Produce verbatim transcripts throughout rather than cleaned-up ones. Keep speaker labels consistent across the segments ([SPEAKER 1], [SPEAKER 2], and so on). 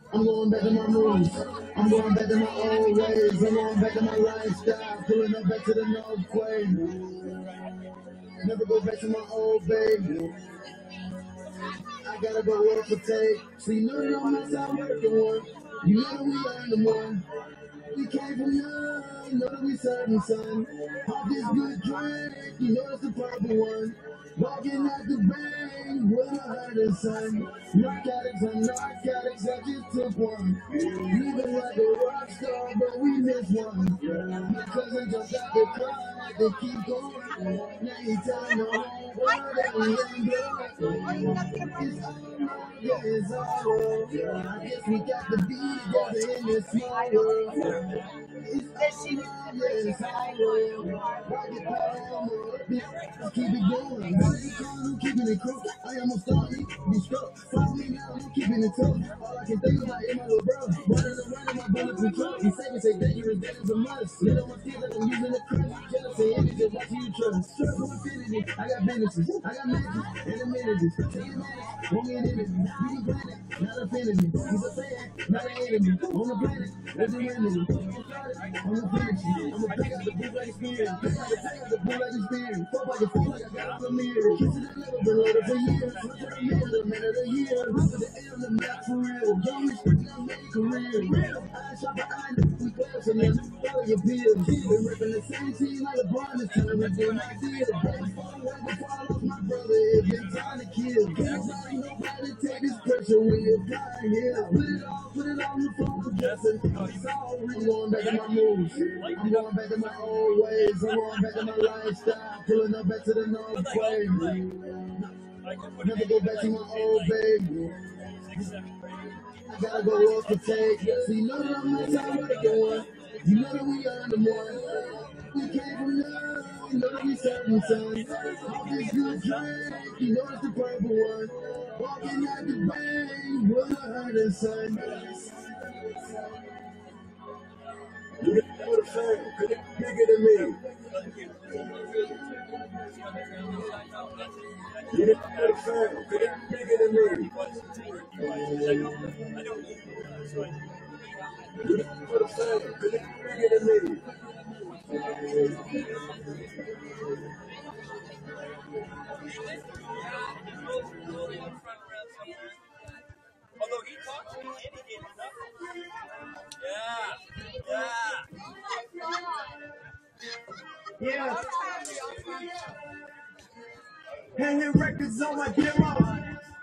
[SPEAKER 1] I'm going back to my moves. I'm going back to my old ways. I'm going back to my lifestyle. Pulling up back to the North Quay. Never go back to my old baby. I gotta go work for take. See, none of us out working one. You know that we earned the one. We came from young, you know that we serving son. Pop this good drink, you know it's the proper one. Walking out the bank with a hurting son. Narcotics on narcotics, I just took one. Living like a rock star, but we missed one. My cousin jumped out the car, they keep going. Now he telling the whole world that we ain't doing. It's all, yeah, it's all. I guess we got to be together in this small world. Keep it going. I'm keeping it cool. I almost started be struck. Follow me now, I'm keeping it tough. All I can think about is my little bro. Running around in my bulletproof truck. He say me say dangerous, that is a must. Little my kids that I'm using the crutch. Jealousy, images, what you trust. Struggle infinity. I got businesses. I got matches and amenities. Take advantage. Want me an image. You can plan it, not affinity. He's a fan, not an enemy. On the planet, there's a remedy. I'm a finish. I'm a pick up the bootleg experience. Pick up the pick up the bootleg experience. Fuck like a fuck like I got on the mirror. Kissing that never been loaded for years. Switch to the middle, the minute of the year. Look at the L on the map for real. Young respect, now make a career. Real. I shop for I know we class and then follow your bills. Been ripping the same team like LeBron is telling me do my deal. Baby, fall away before I lost my brother. It's been time to kill. Can't find nobody take this pressure when you're flying here. Put it all, put it on the phone for Justin. It's all real. I'm going back to my moves. I'm going back to my old ways. I'm going back to my lifestyle. Pulling up back to the North Quay. Never go back to my old baby. I gotta go up for take. See, none of them knows how working one. You know that we earned the one. We came from young, you know that we serving son. All this good drink, you know it's the purple one. Walking out the bank with a hurting son. You know the fame, cause it's bigger than me. You know the fame, cause it's bigger than me. You know the fame, cause it's bigger than me.
[SPEAKER 2] Although he talked to me and he gave me nothing. Yeah, yeah.
[SPEAKER 3] Yeah. Hanging records on my demo.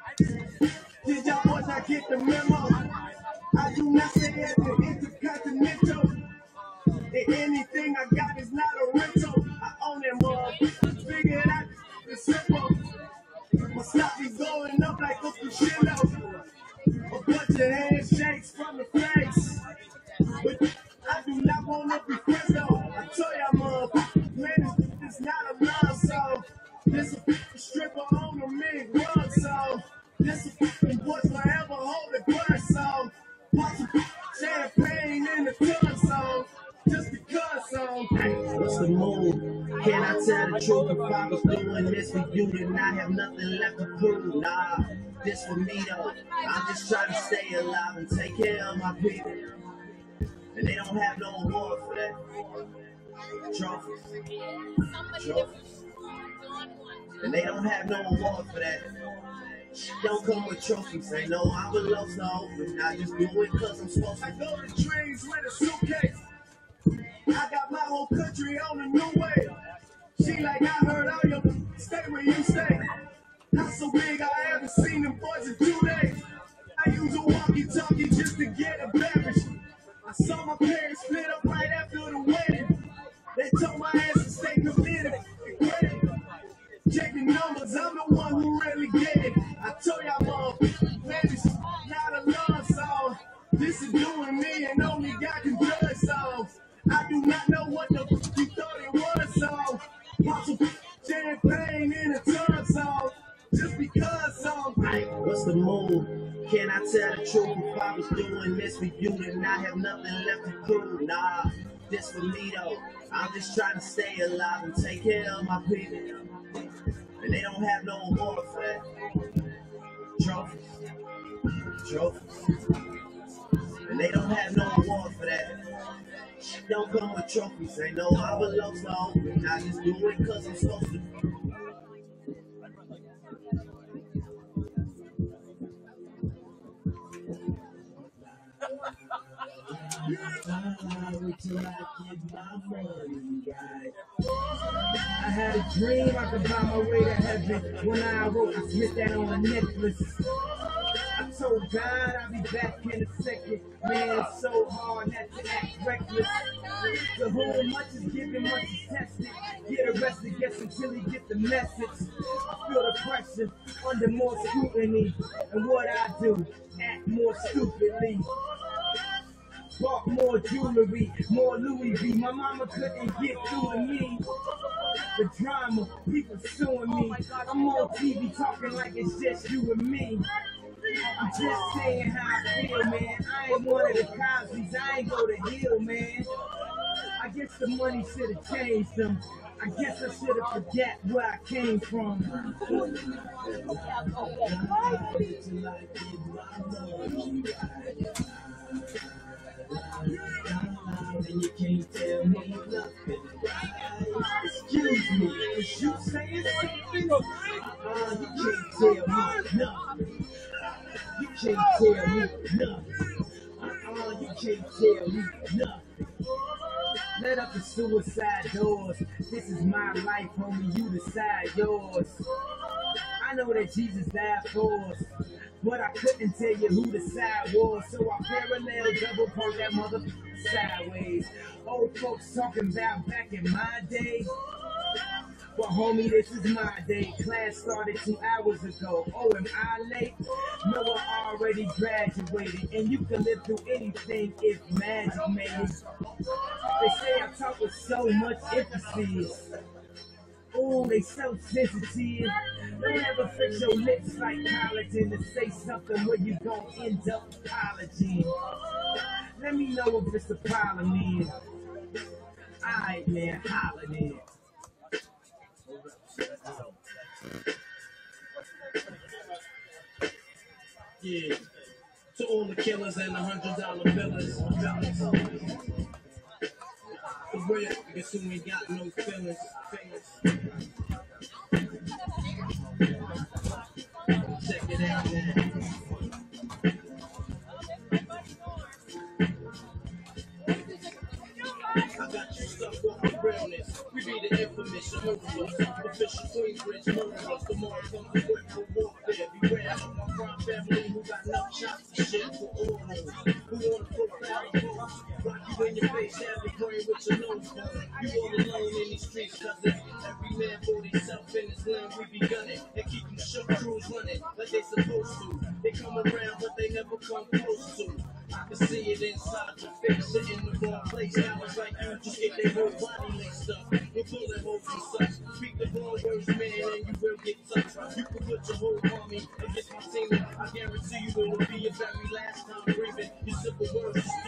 [SPEAKER 3] Did y'all boys not get the memo? I do not stay at the Intercontinental. And anything I got is not a rental. I own that mug. Figure it out, it's simple. My stock be going up like a crescendo. A bunch of handshakes from the face. But I do not want to be friends though. I tell y'all, mug, man, it's not a love song. This a stripper on a mid run song. This a boys forever hold the gun song. Pop some champagne in the gun song. Just because song.
[SPEAKER 1] What's the move? Can I tell the truth? If I was doing this for you, then I have nothing left to prove. Nah, this for me though. I'm just trying to stay alive and take care of my people. And they don't have no award for that. Trophies. Trophies. And they don't have no award for that. Don't come with trophies. Ain't no envelopes, no. I just do it cause I'm supposed to.
[SPEAKER 3] I go to trees with a suitcase. I got my whole country on a new way. She like, I heard all your stay where you stay. Not so big, I haven't seen them boys in two days. I use a walkie-talkie just to get a beverage. I saw my parents split up right after the wedding. They told my ass to stay committed. Check the numbers, I'm the one who really get it. I told y'all, mom, man, it's not a love song. This is doing me and only God can judge songs. I do not know what the f you thought it was, so pop some champagne in a ton song. Just because song.
[SPEAKER 1] What's the move? Can I tell the truth? If I was doing this for you, then I have nothing left to prove. Nah, this for me though. I'm just trying to stay alive and take care of my people. And they don't have no award for that. Trophies. Trophies.
[SPEAKER 3] And they don't have no award for that. Don't come with trophies, ain't no envelopes, no. I just do it cause I'm supposed to. Wait till I get my money right. I had a dream I could buy my way to heaven. When I awoke, I spit that on a necklace. I told God I'll be back in a second. Man, it's so hard not to act reckless. The whole much is given, much is tested. Get arrested, guess until he get the message. I feel the pressure under more scrutiny. And what I do, act more stupidly. Bought more jewelry, more Louis V. My mama couldn't get through to me. The drama, people suing me. I'm on T V talking like it's just you and me. I'm just saying how I feel, man. I ain't one of the Cosby's, I ain't go to Hill, man. I guess the money should have changed them. I guess I should have forget where I came from. And you can't tell me nothing. Excuse me, is you saying something? Uh, you can't tell me nothing. You can't tell me nothing. Uh, you can't tell me nothing. Let up the suicide doors. This is my life, homie. You decide yours. I know that Jesus died for us, but I couldn't tell you who the side was. So I parallel double park that mother sideways. Old folks talking about back in my day. But homie, this is my day. Class started two hours ago. Oh, am I late? No, I already graduated. And you can live through anything if magic made it. They say I talk with so much emphasis. Ooh, they so sensitive. Don't ever fix your lips like collagen to say something where you gon' end up apologizing. Let me know if it's a problem, man. Alright, man, holler then. Yeah, to all the killers and the hundred dollar billers. The real niggas who ain't got no feelings. Check it out, man. I got you stuck on my realness. We be the infamous, murderers, official Queensbridge murderers. The more comes to work for warfare. Beware of my crime family who got enough shots to shit for all those who want to profile bones. Rock you in your face, have your brain with your nose bone. You all alone in these streets, cause every man for himself in his lane. We be gunning and keep them shook crews running like they supposed to. They come around, but they never come close to. I can see it inside your face, sitting in the wrong place. Now it's like you just get their whole body laced up with bullet holes and such. Speak the wrong words, man, and you will get touched. You can put your whole army against my team, and I guarantee you it will be your very last time breathing. Your simple words is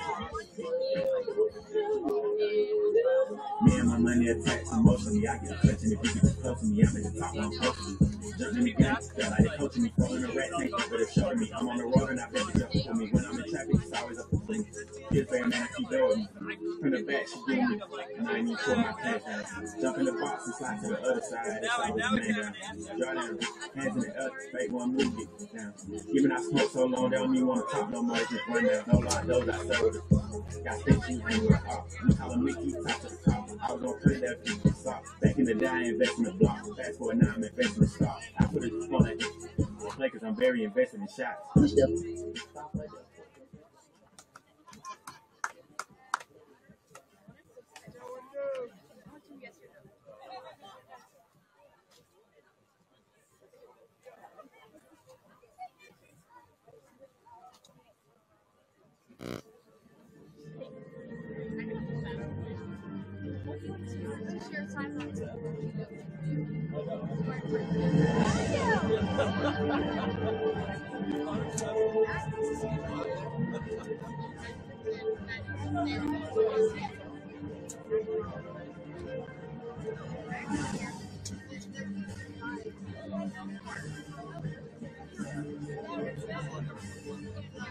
[SPEAKER 3] me and my money attached emotionally. I get touching if you get close to me. I'm in the top, I'm close to you. Jumping the gun, feel like they coaching me, throwing the rat tank, but it's showing me. I'm on the road and I bet you jump for me. When I'm in traffic, it's always up for me. Kids saying, man, I keep going. From the back, she getting me. And I ain't even pour my cash out. Jump in the box and slide to the other side. It's always man down. Draw down, hands in the air, fake one move, get down. Even I smoke so long, they don't even want to talk no more. Just run down, no lie, those I serve with it. Got station, hang with a off. You calling me, keep top to the top. I was gonna put that piece of stock. Back in the day, I invest in the block. Fast forward now, I'm investing in the stock. I put it on that play because I'm very invested in shots. Push up.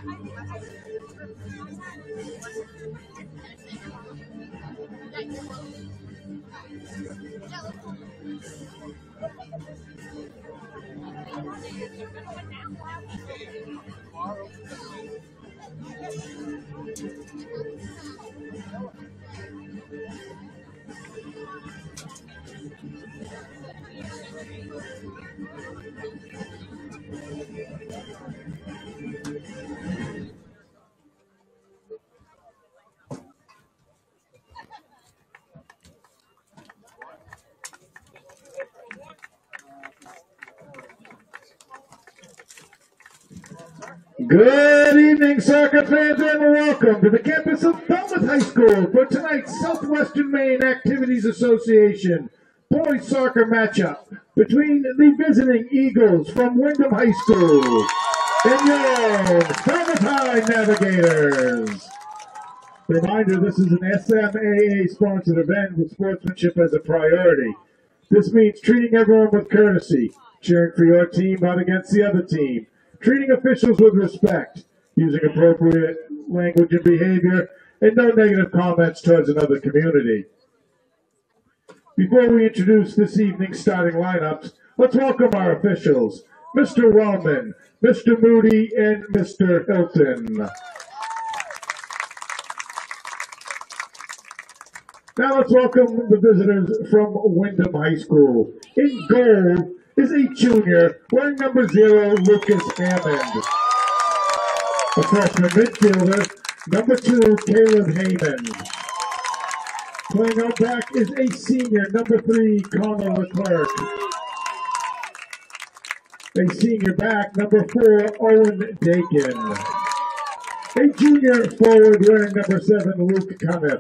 [SPEAKER 4] Good evening, soccer fans, and welcome to the campus of Falmouth High School for tonight's Southwestern Maine Activities Association boys soccer matchup between the visiting Eagles from Windham High School and your Falmouth High Navigators. Reminder, this is an S M A A-sponsored event with sportsmanship as a priority. This means treating everyone with courtesy, cheering for your team but against the other team, treating officials with respect, using appropriate language and behavior, and no negative comments towards another community. Before we introduce this evening's starting lineups, let's welcome our officials, Mister Wellman, Mister Moody, and Mister Hilton. Now let's welcome the visitors from Windham High School. In goal is a junior wearing number zero, Lucas Hammond. A freshman midfielder, number two, Caleb Heyman. Playing out back is a senior, number three, Connor Leclerc. A senior back, number four, Owen Dakin. A junior forward wearing number seven, Luke Cunniff.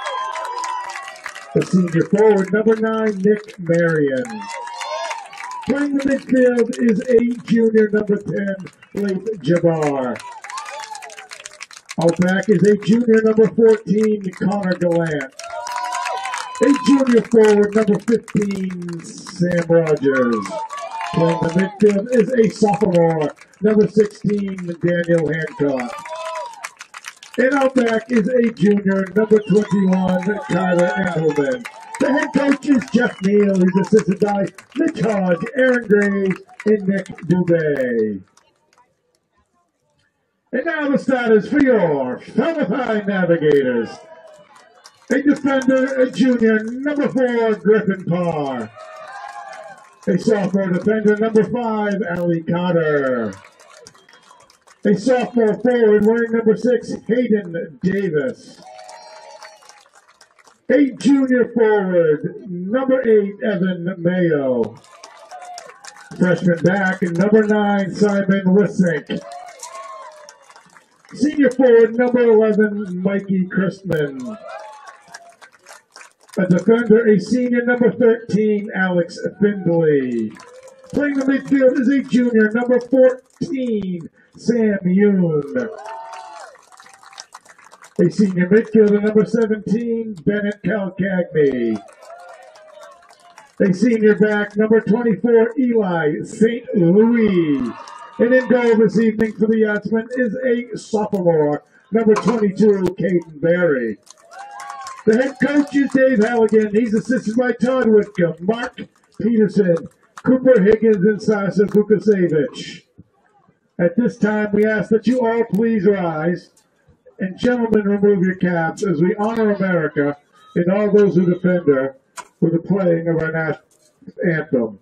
[SPEAKER 4] A senior forward, number nine, Nick Marion. Playing the midfield is a junior, number ten, Blake Jabbar. Out back is a junior, number fourteen, Connor Gallant. A junior forward, number fifteen, Sam Rogers. Playing the midfield is a sophomore, number sixteen, Daniel Hancock. And out back is a junior, number twenty-one, Tyler Engelman. The head coach is Jeff Neal. He's assisted by Mitch Hodge, Aaron Graves, and Nick Dubé. And now the starters for your Falmouth High Navigators. A defender, a junior, number four, Griffin Parr. A sophomore defender, number five, Allie Carter. A sophomore forward wearing number six, Hayden Davis. A junior forward, number eight, Evan Mayo. Freshman back, number nine, Simon Lissink. Senior forward, number eleven, Mikey Christman. A defender, a senior, number thirteen, Alex Findley. Playing the midfield is a junior, number fourteen, Sam Yoon. A senior midfielder, number seventeen, Bennett Calcagney. A senior back, number twenty-four, Eli Saint Louis. And in goal this evening for the Yachtsmen is a sophomore, number twenty-two, Caden Berry. The head coach is Dave Halligan. He's assisted by Todd Whitcomb, Mark Peterson, Cooper Higgins, and Sasha Vukasevich. At this time, we ask that you all please rise, and gentlemen, remove your caps as we honor America and all those who defend her with the playing of our national anthem.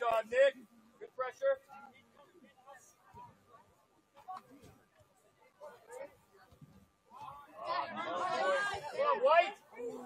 [SPEAKER 2] job, Nick. Good pressure. Come on, White.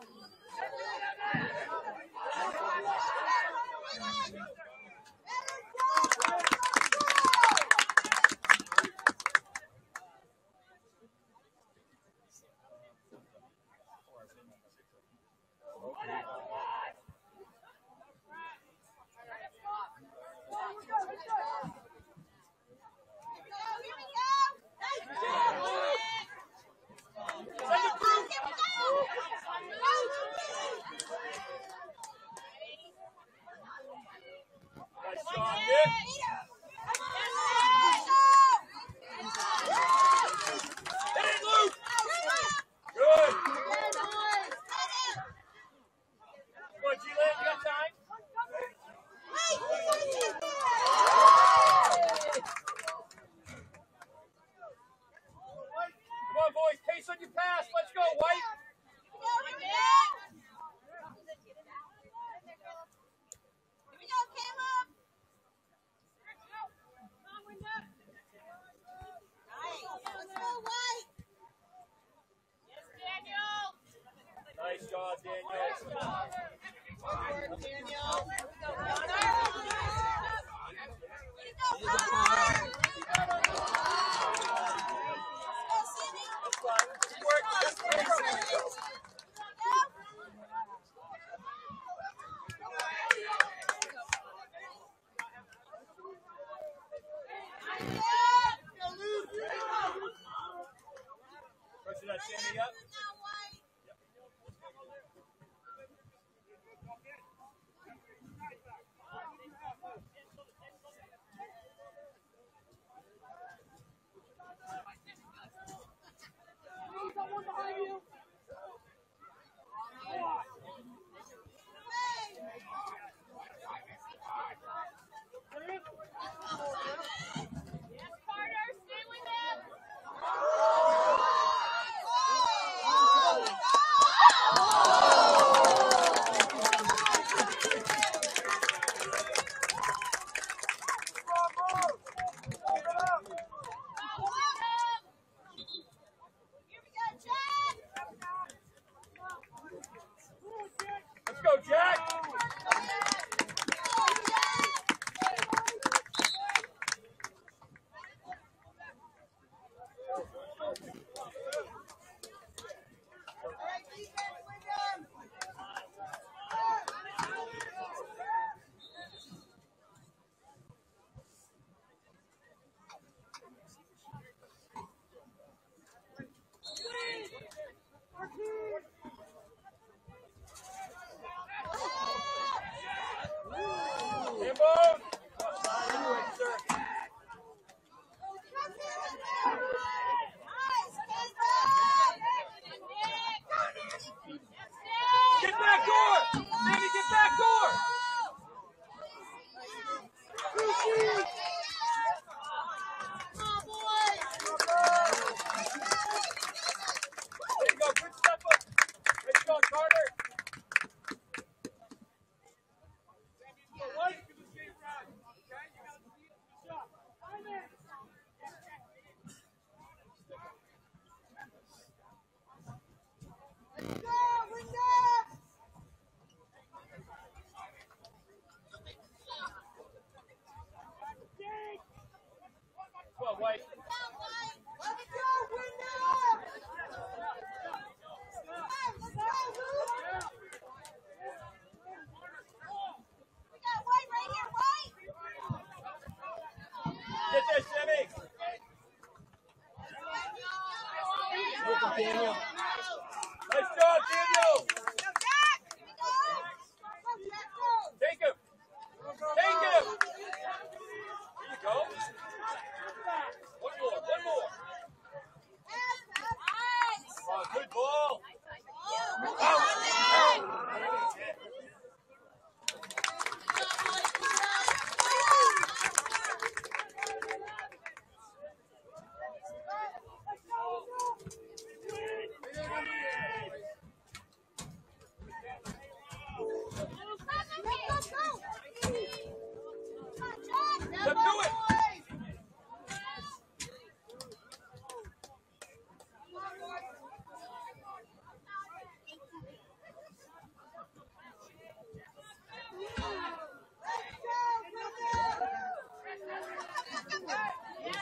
[SPEAKER 2] Nice job, Daniel. Forward, Daniel. Pressure that Sammy up. Let's go, Jack! Get back door! Sandy, get back door! There you go, good step up. Let's go, Carter. Come on, White.
[SPEAKER 3] Let's go, Windham! Let's go, Luke! We got White right here, White!
[SPEAKER 2] Get there, Sammy.
[SPEAKER 3] Daniel.
[SPEAKER 2] Nice job, Daniel.
[SPEAKER 3] Go, Jack! Here we go! Go, Jack, go!
[SPEAKER 2] Take him. Take him. There you go. One more.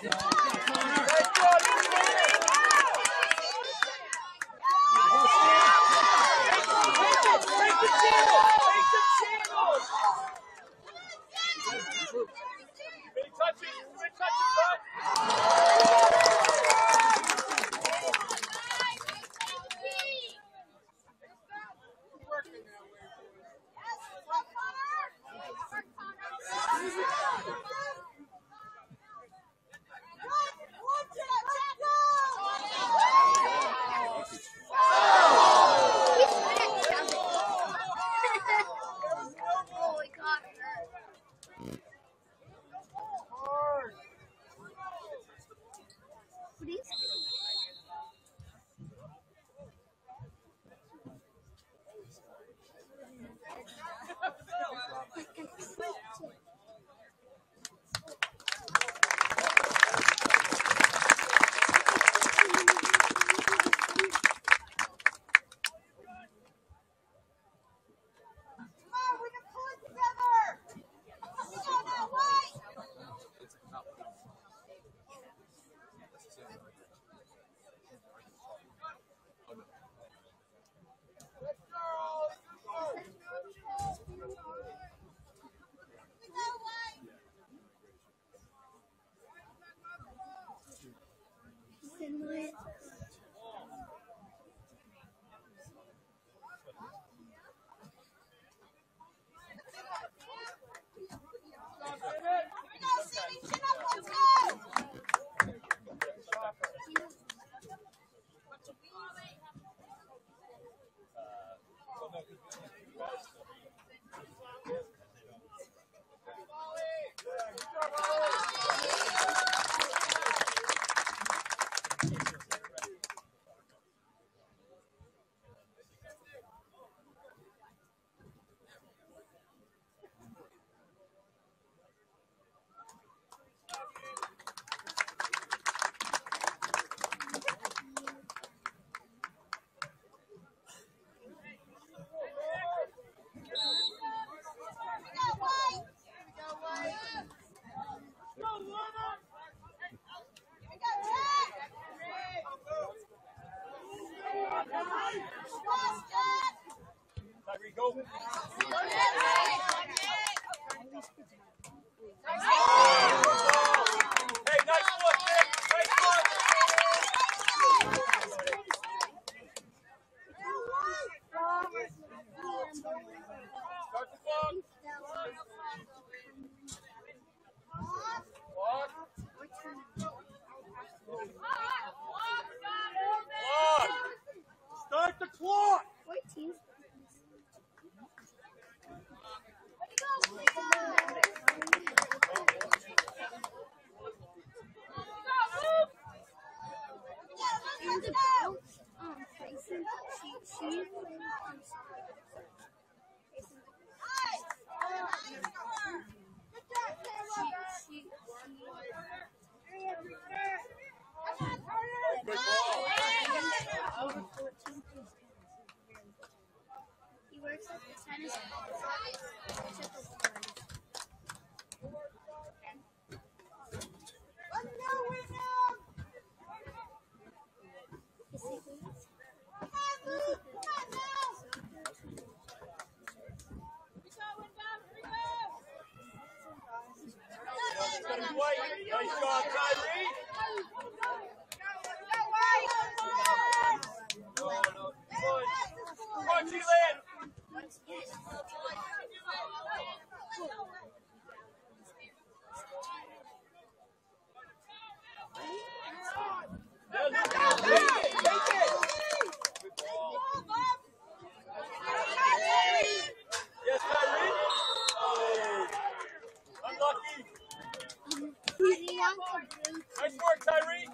[SPEAKER 2] Start the clock!
[SPEAKER 1] He works at the tennis court.
[SPEAKER 2] Nice job, Tyree. No, no, come on, G-Land. Yes, Tyree. Oh, unlucky. Nice work, Tyree.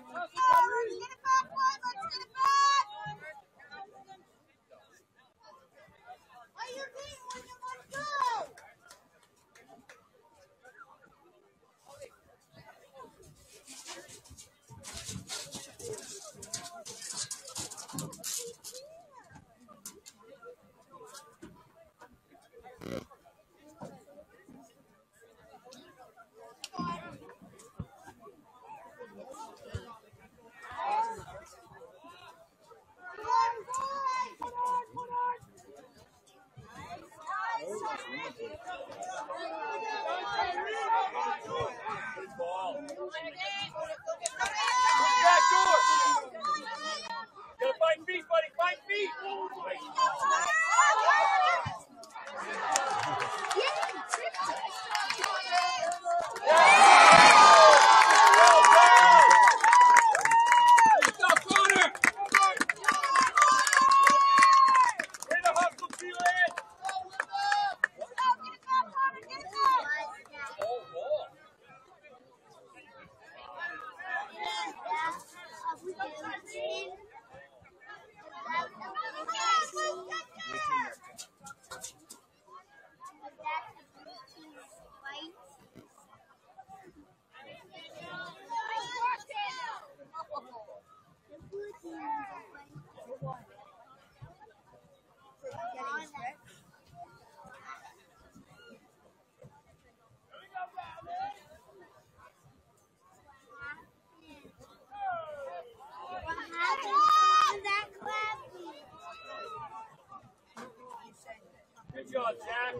[SPEAKER 2] job, Jack.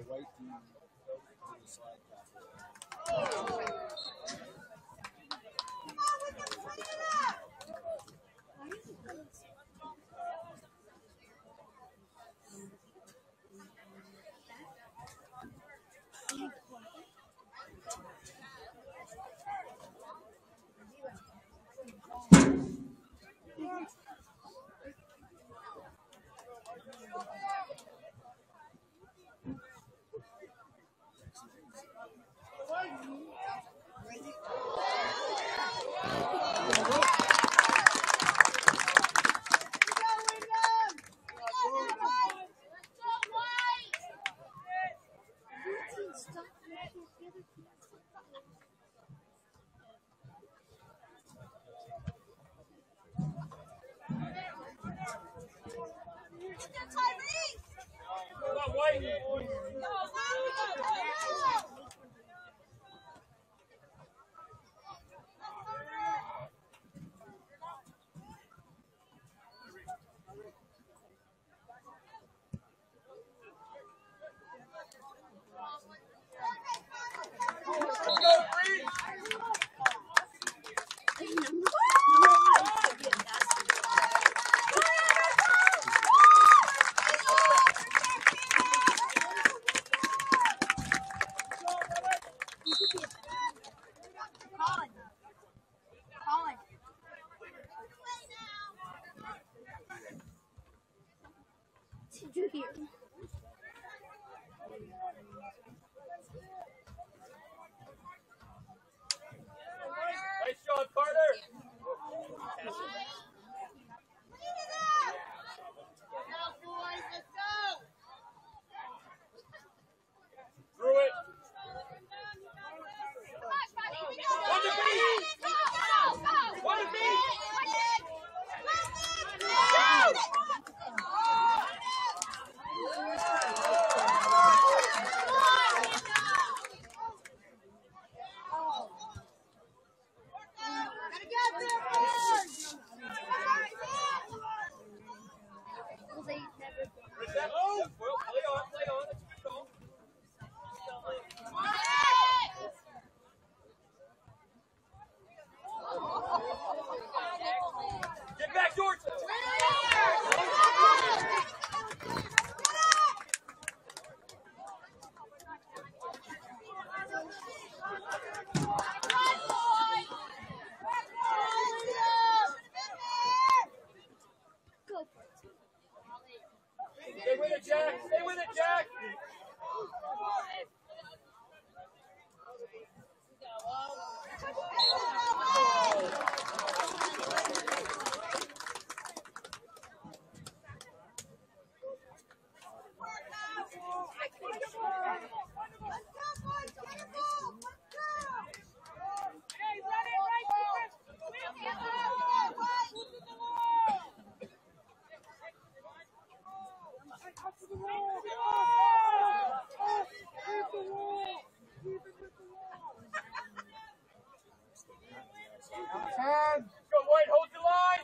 [SPEAKER 2] Nice job, Carter. Through it. One to beat. One to beat. Get back, George! Stay with it, Jack! Stay with it, Jack! Go, White, hold the line!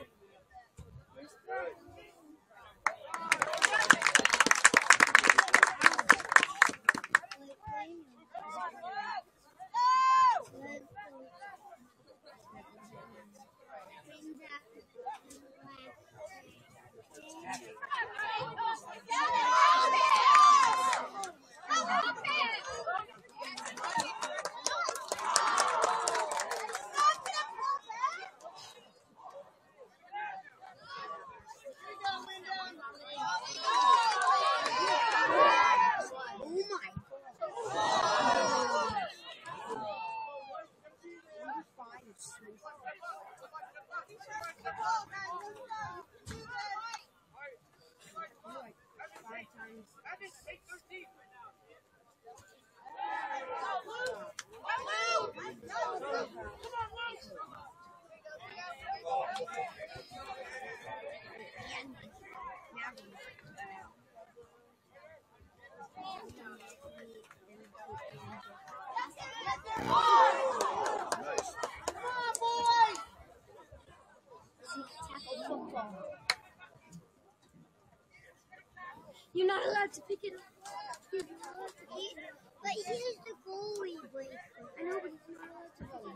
[SPEAKER 5] You're not allowed to pick it up.
[SPEAKER 1] He, but he's the goalie, Blake. I know, but he's not allowed to go.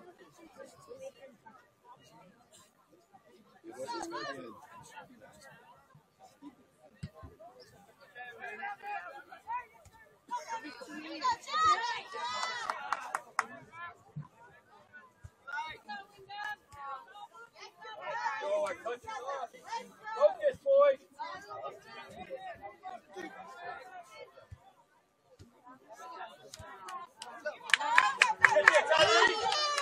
[SPEAKER 2] Go, I cut you off. Focus, boys. Get there, Tyree.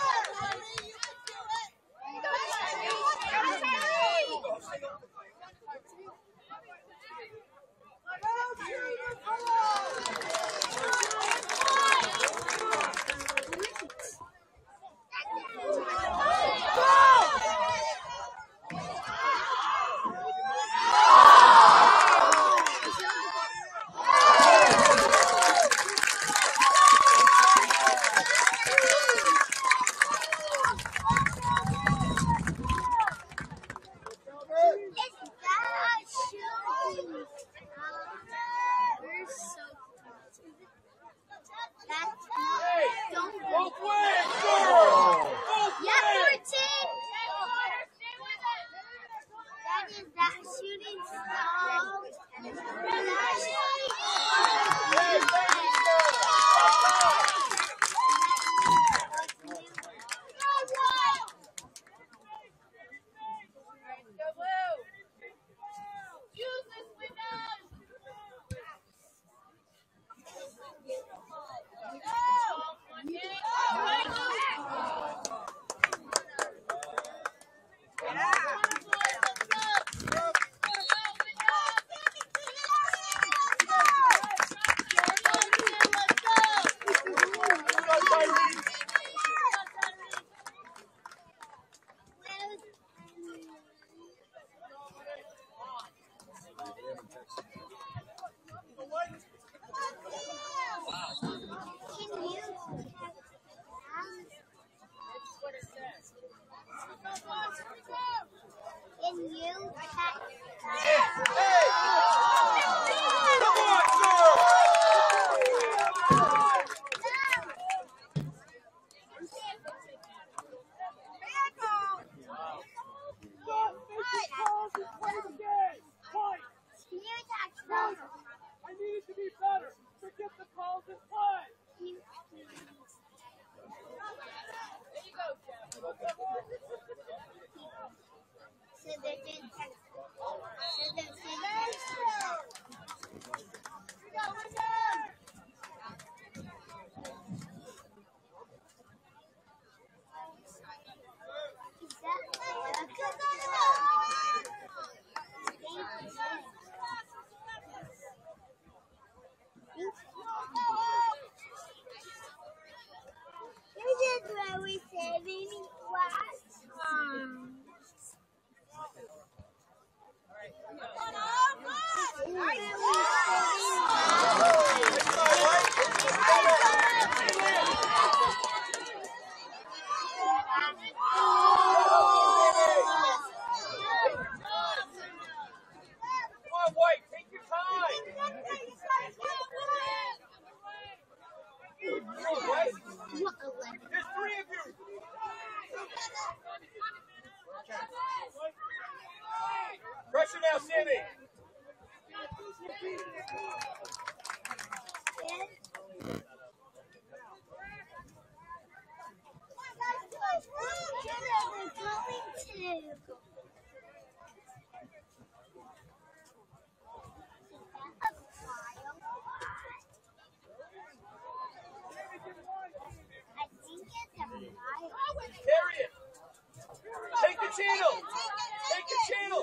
[SPEAKER 2] Pressure now, Sammy. Carry it. Take the channel. Take the channel.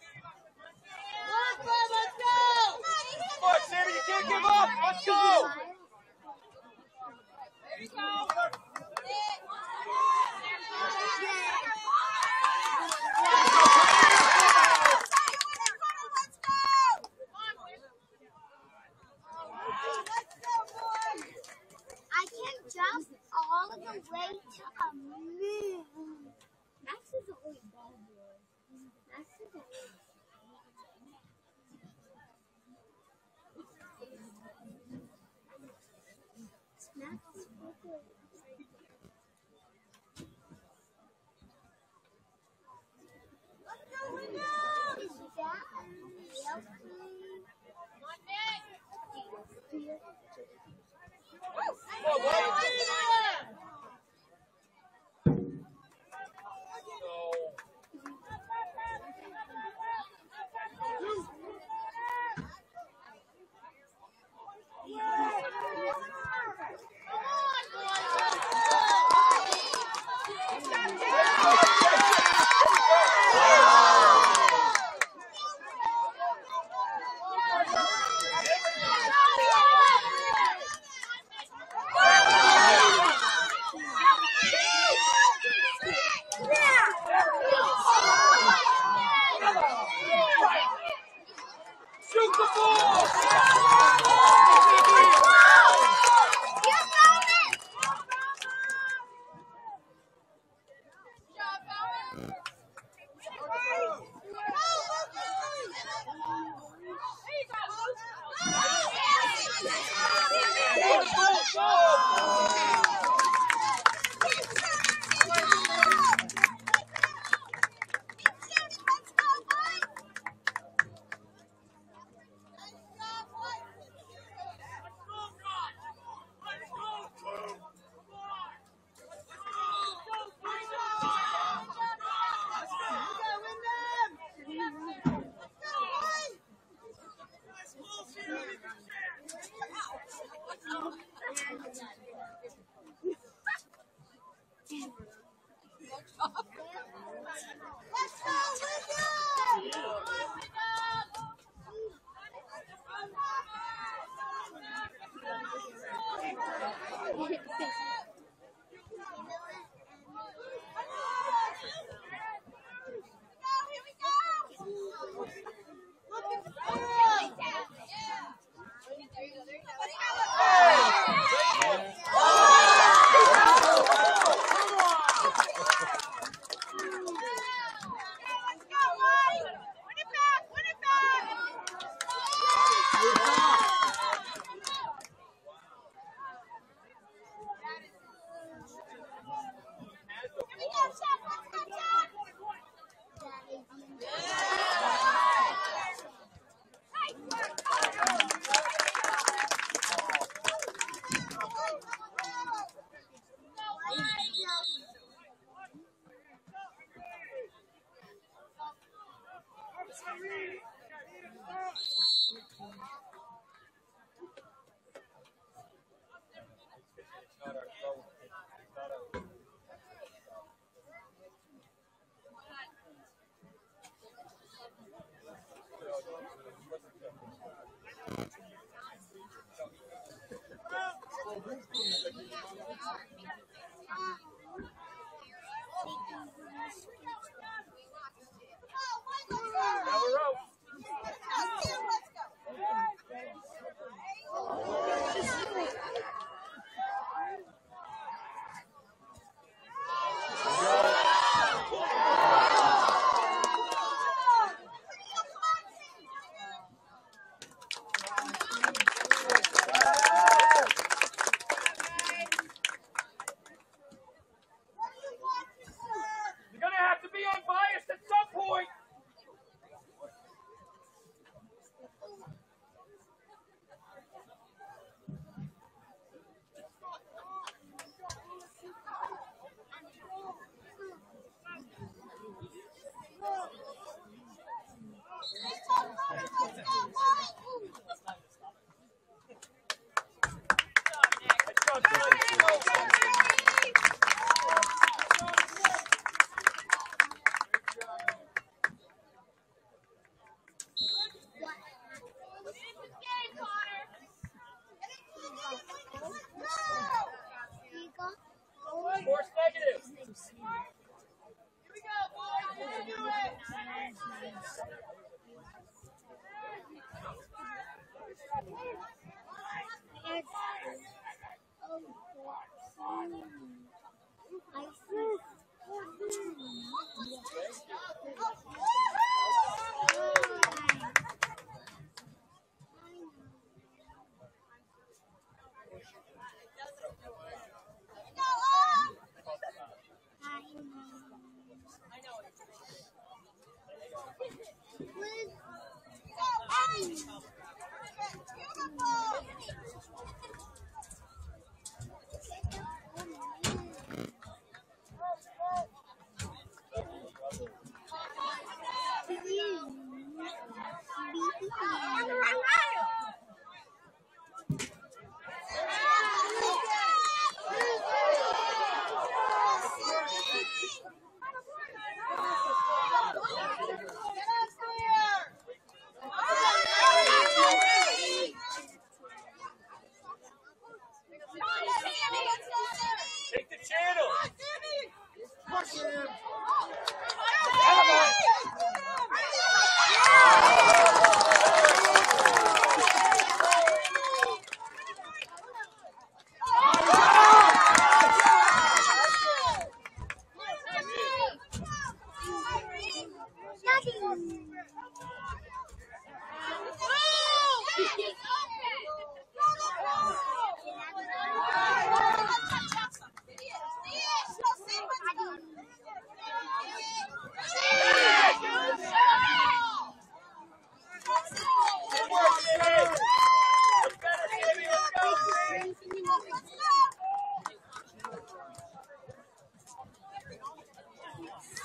[SPEAKER 2] Come on, Sammy, you can't give up. Let's go.
[SPEAKER 1] I can jump all the way to a moon. Max is the only ball boy. Max is the only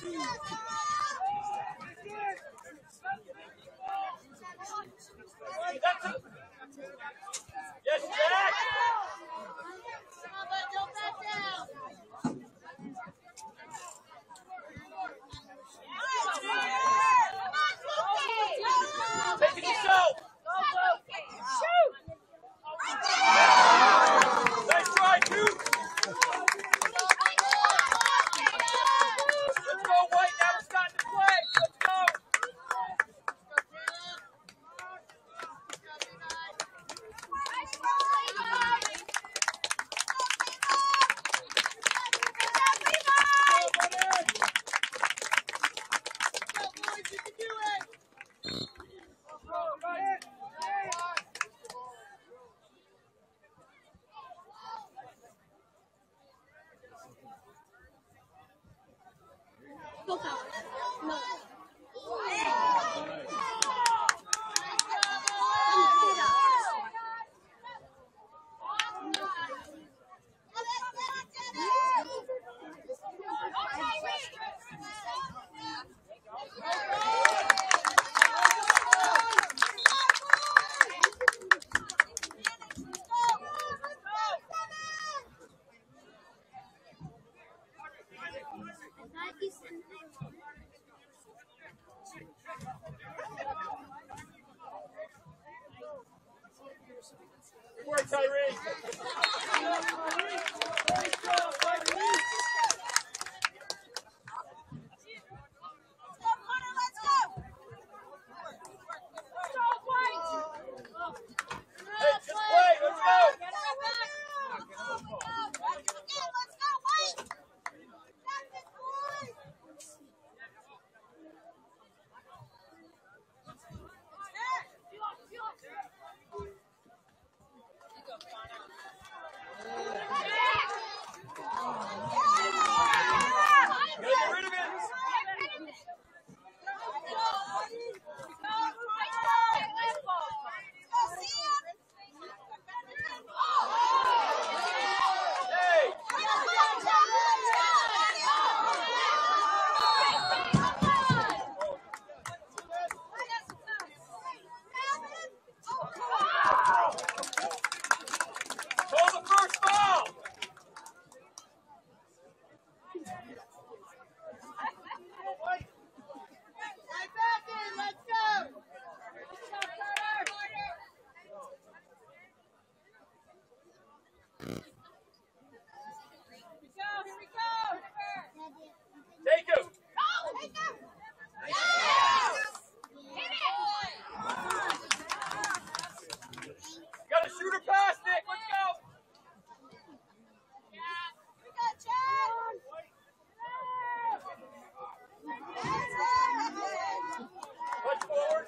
[SPEAKER 2] Yes, Jack! Take it yourself! Nice try, Duke! Let's go, White! Now it's starting to play! Let's go! Good work, Tyree. Hey, just play. Let's go. Get rid of it. Hey. Call the first foul. Take him. Got a shooter pass, Nick. Let's go. Punch forward.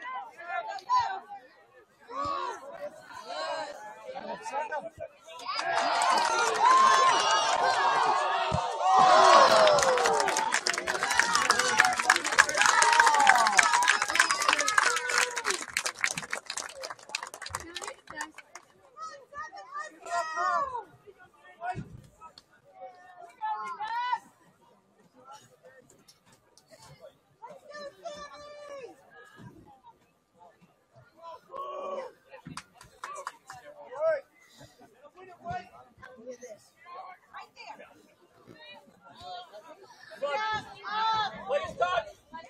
[SPEAKER 2] Please touch.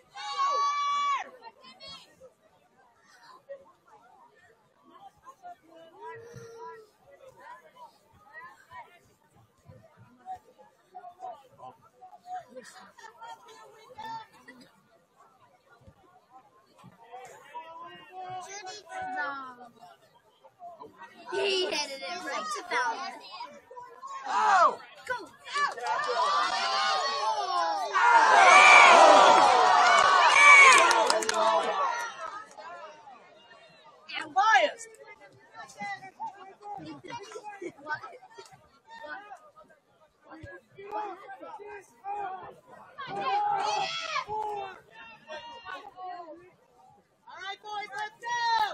[SPEAKER 1] He headed it right to Falmouth.
[SPEAKER 2] Oh!
[SPEAKER 1] Go!
[SPEAKER 2] I'm biased.
[SPEAKER 3] All right, boys, let's go!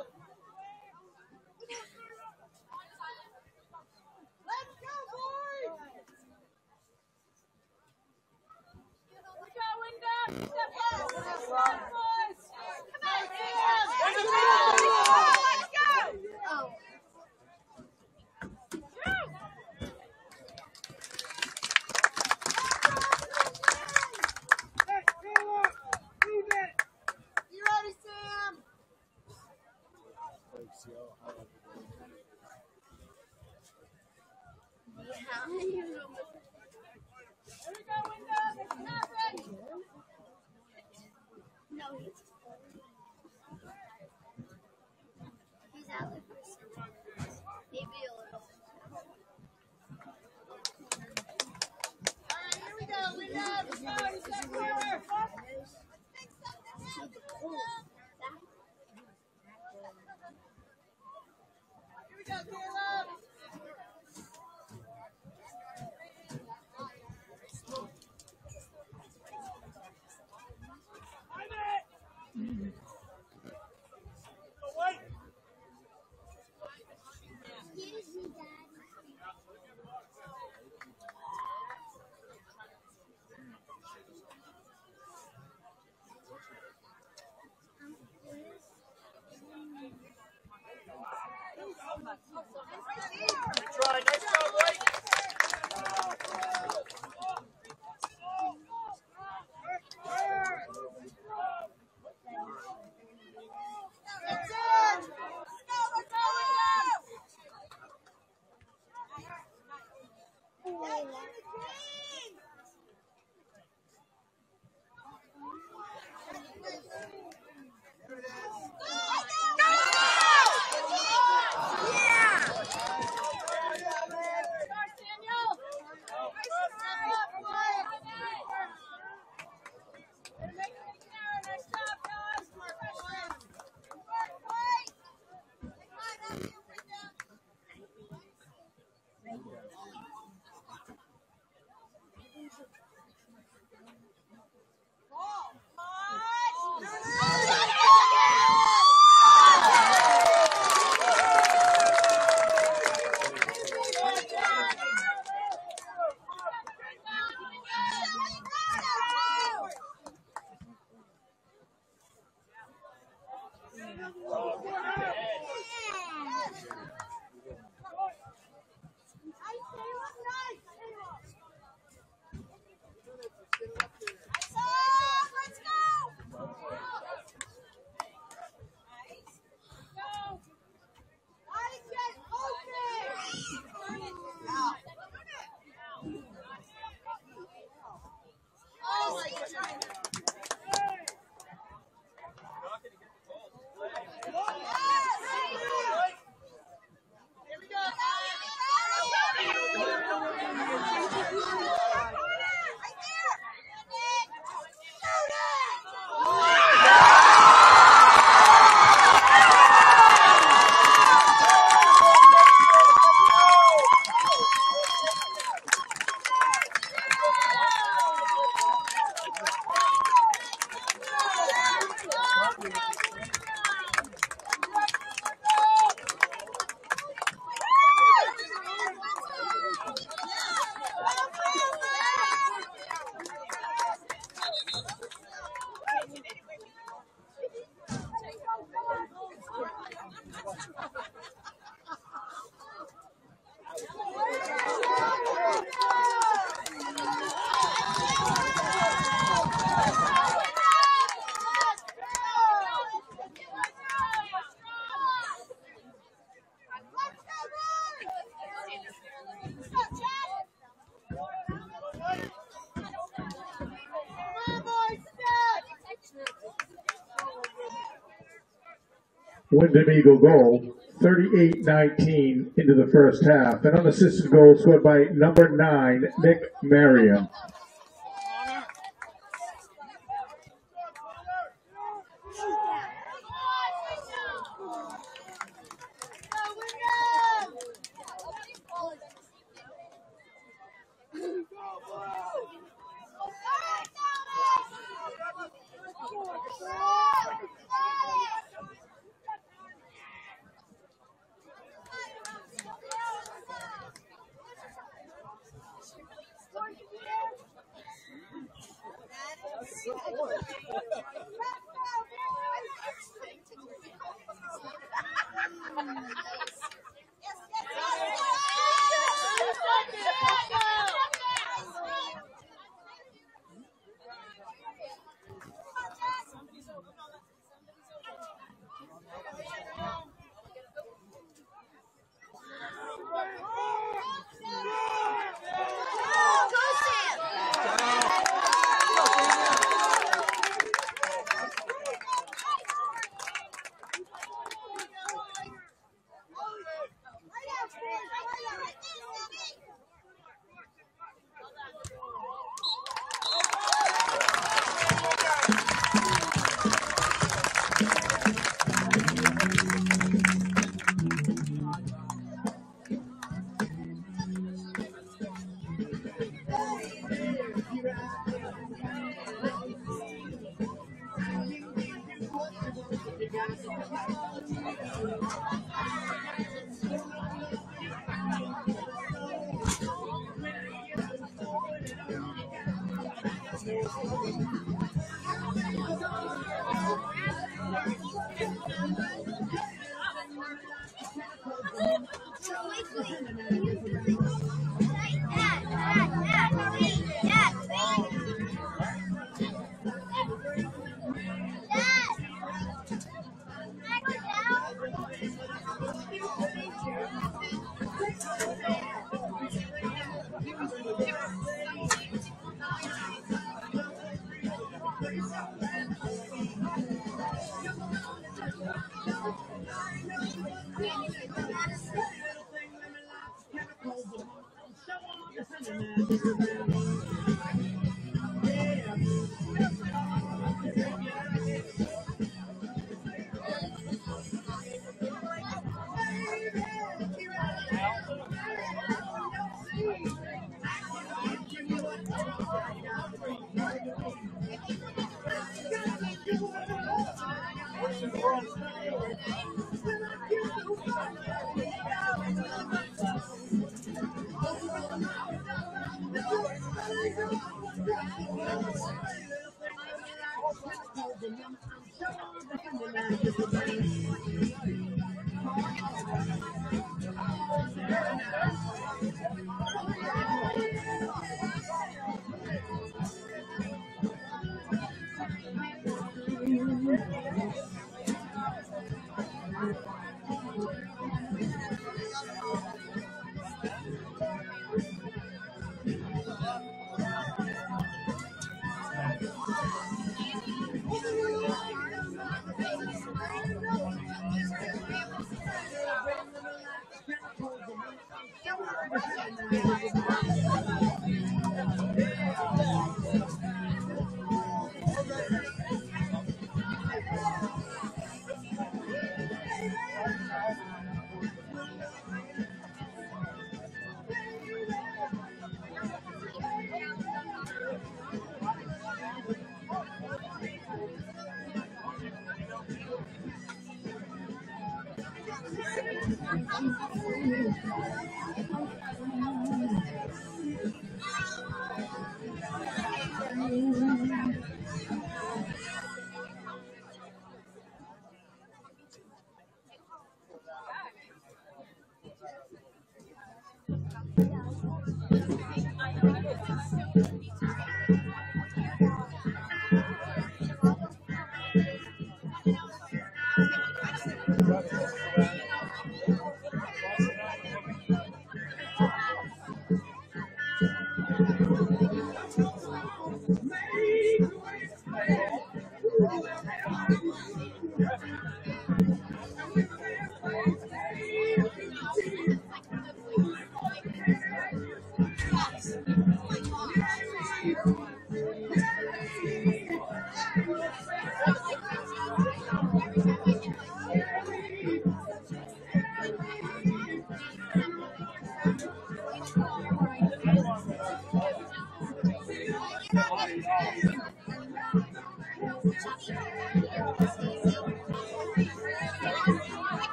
[SPEAKER 3] Let's go, boys! We go,
[SPEAKER 2] Try, nice job, White.
[SPEAKER 4] Windham Eagle goal, thirty-eight nineteen into the first half. An unassisted goal scored by number nine, Nick Marion.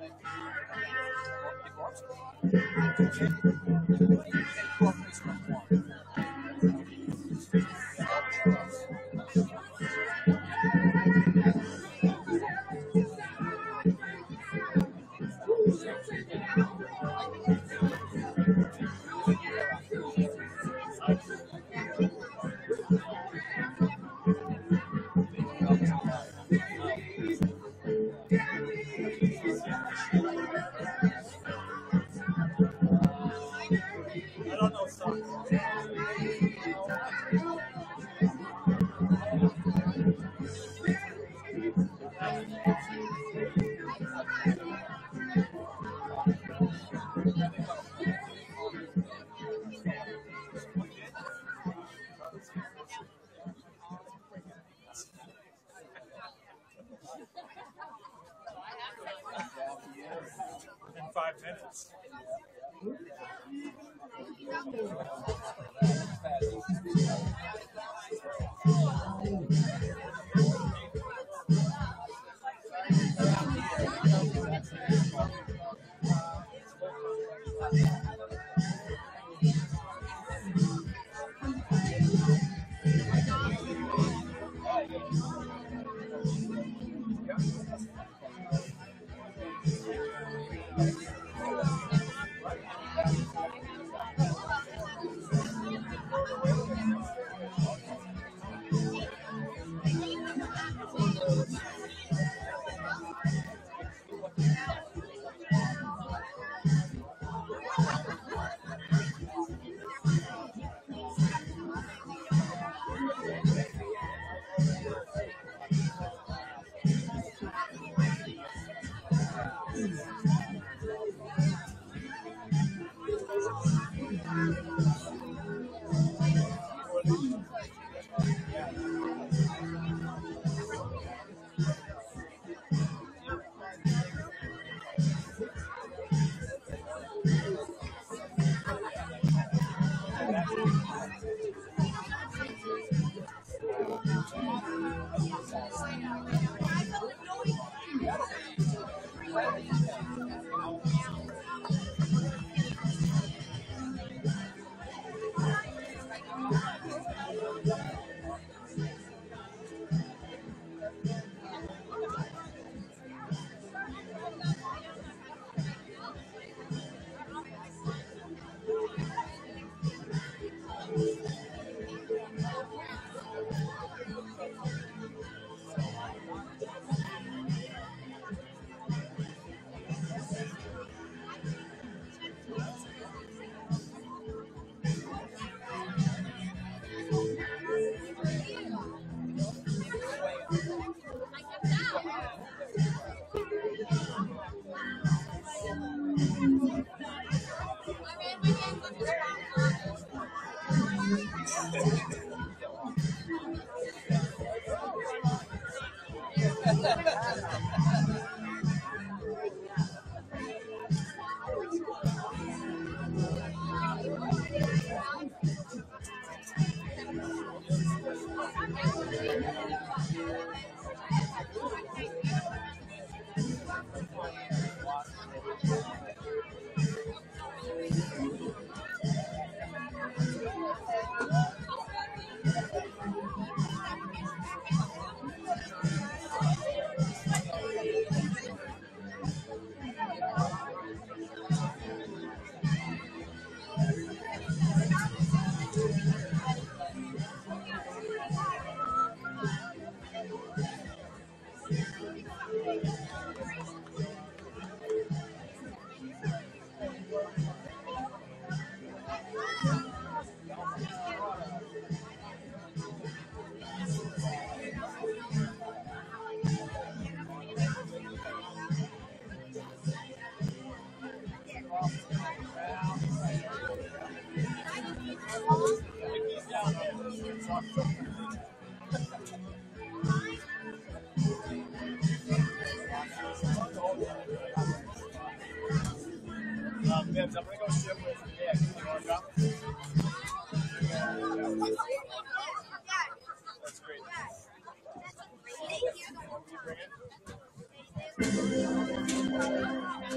[SPEAKER 2] In five minutes. Um, Bibbs, I'm going to go ship with Nick. You want to come? That's great. Will you bring it?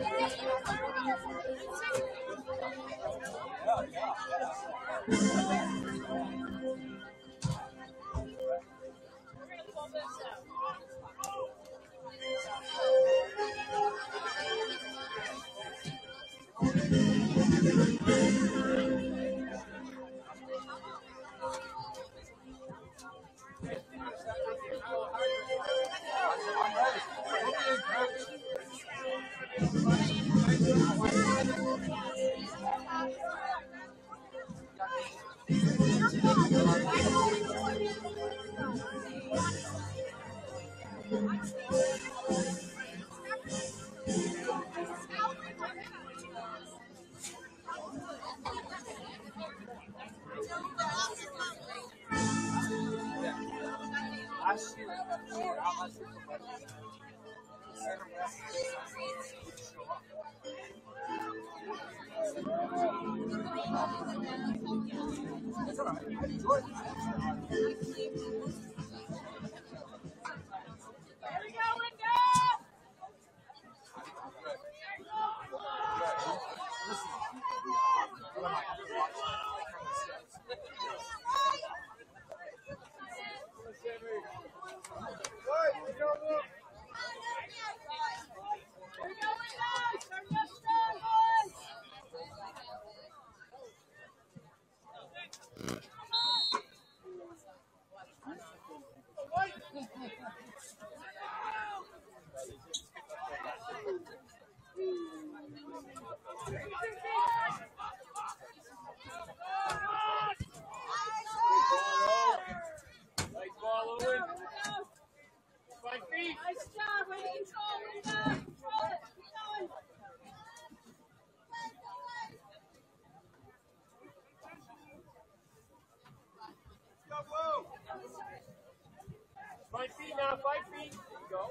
[SPEAKER 2] Five feet now, five feet. Go.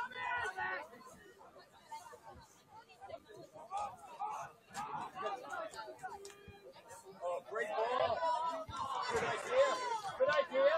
[SPEAKER 2] Oh, great ball. Good idea. Good idea.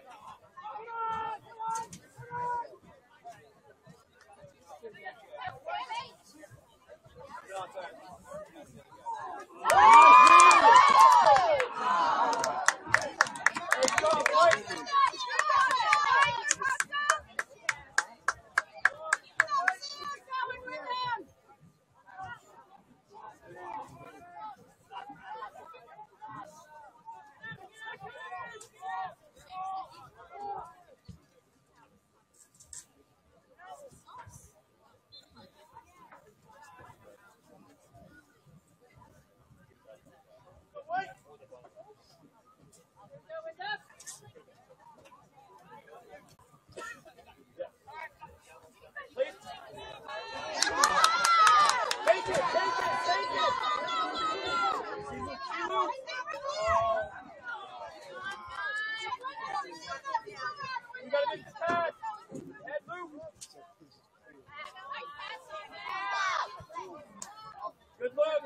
[SPEAKER 2] Good luck.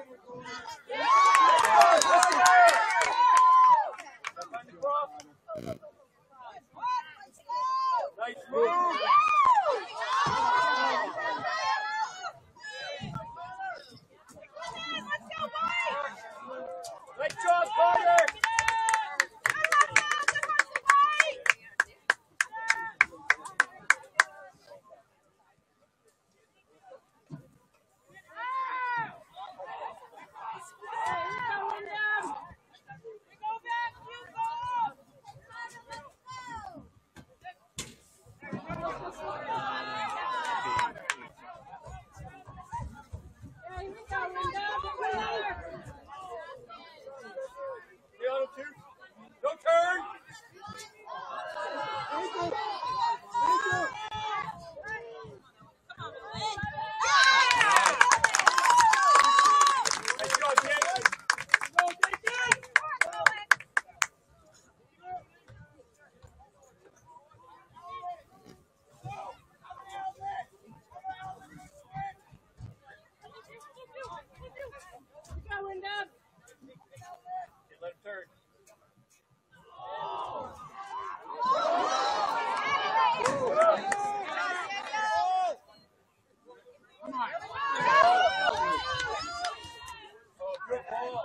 [SPEAKER 2] Nice move. Nice job, Carter. No turn. Nice job, Jason. Go, Jason. Go, Windham. Let him turn. Oh, good ball.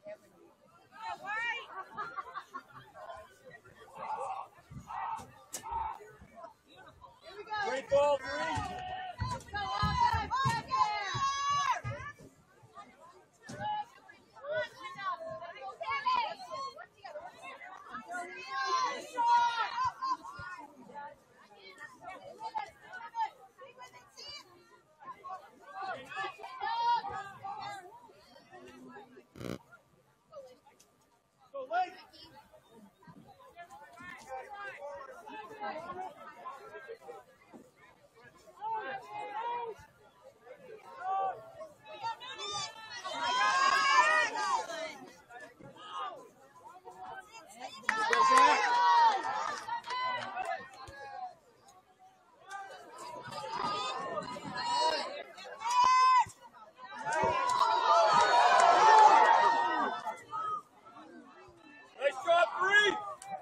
[SPEAKER 2] Great ball, three. Nice job, three.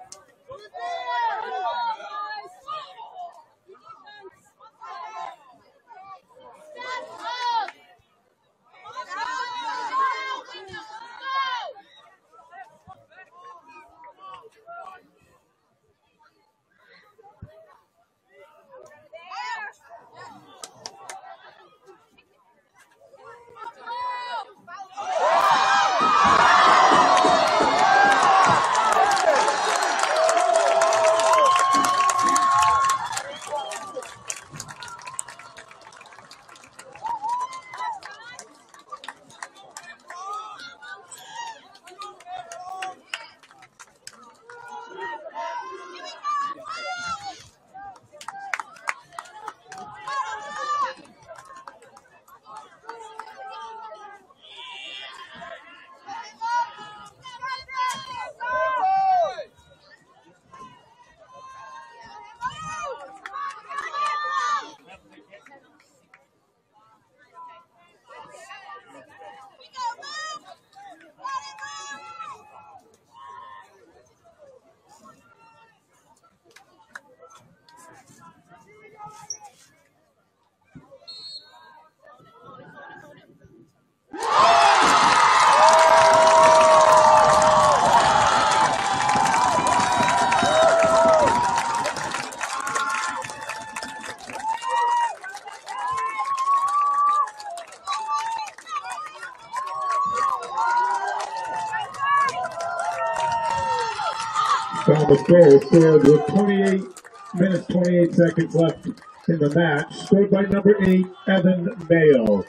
[SPEAKER 4] Falmouth goal scored with twenty-eight minutes, twenty-eight seconds left in the match. Scored by number eight, Evan Mayo.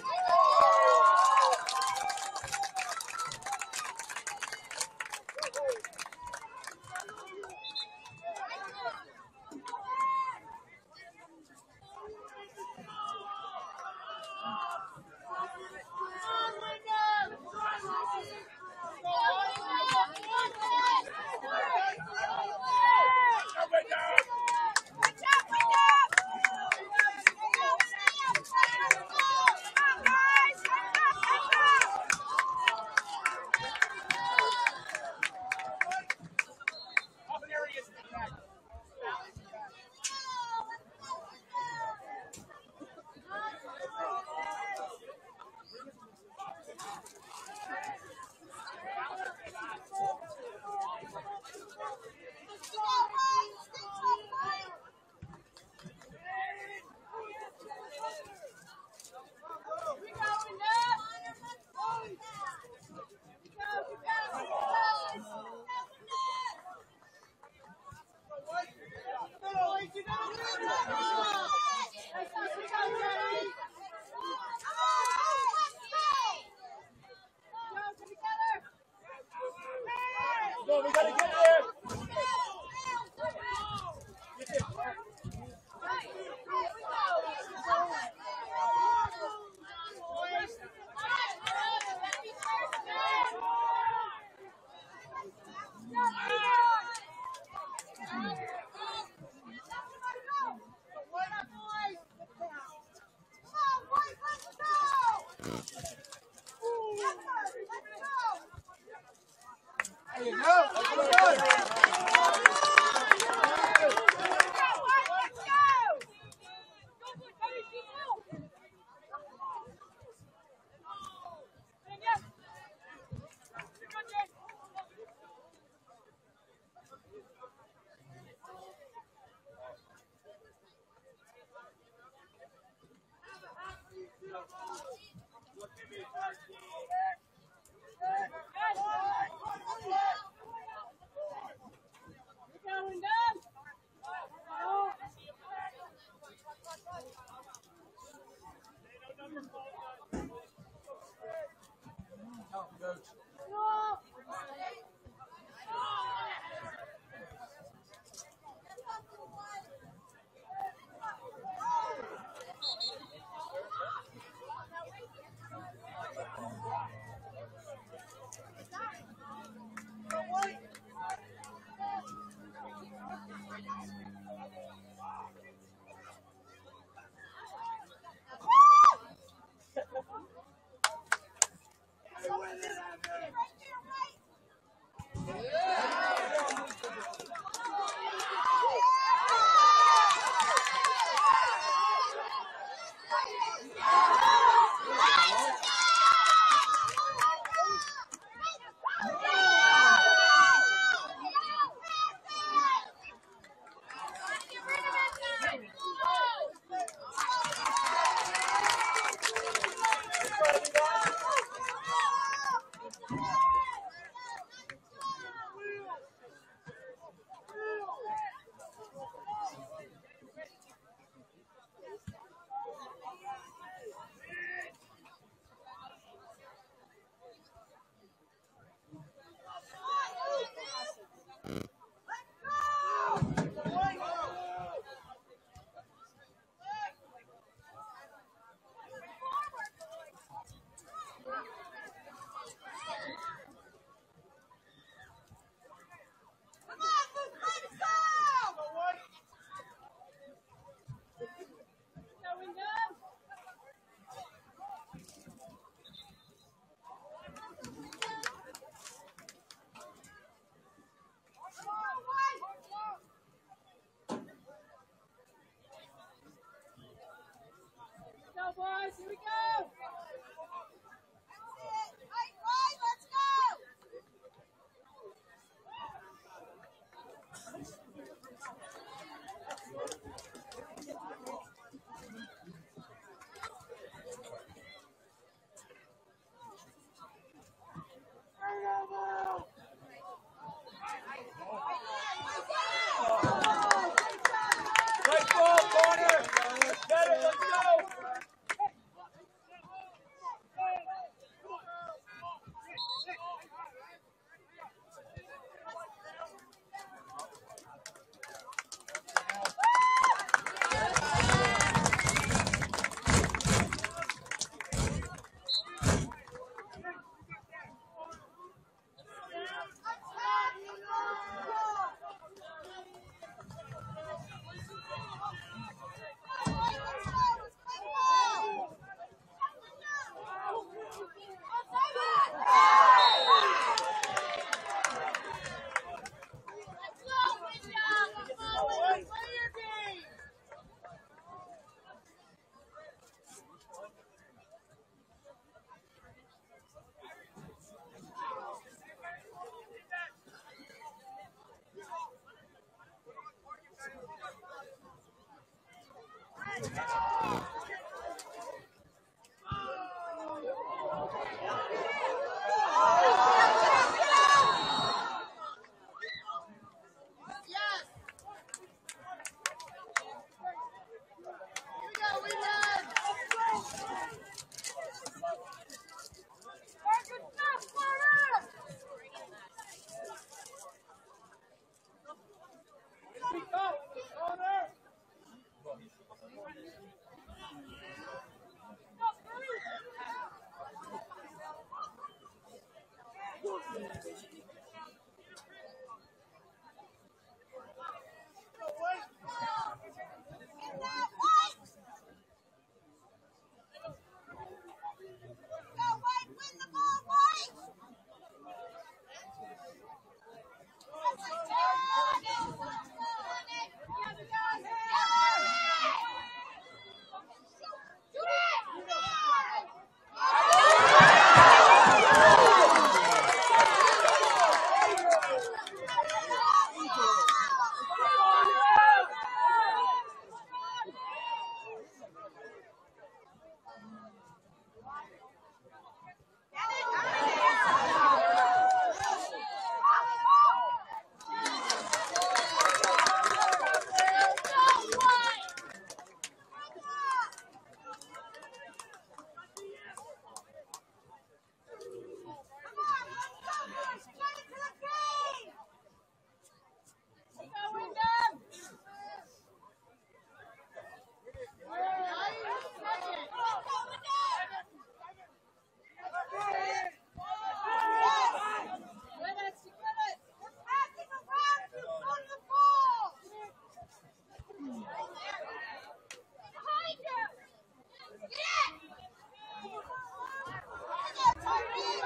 [SPEAKER 2] Go, we gotta get there. There you go. Boys, here we go! Right ball, corner! Get it, let's go!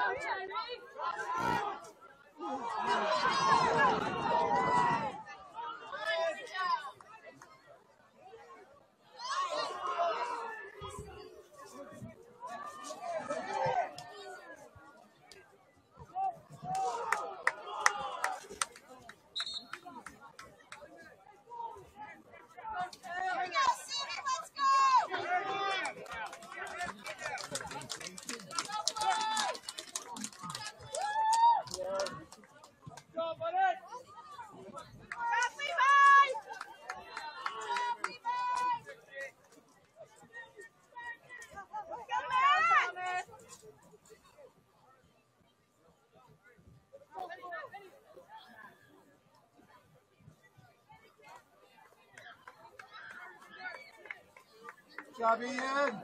[SPEAKER 3] Job, Ian.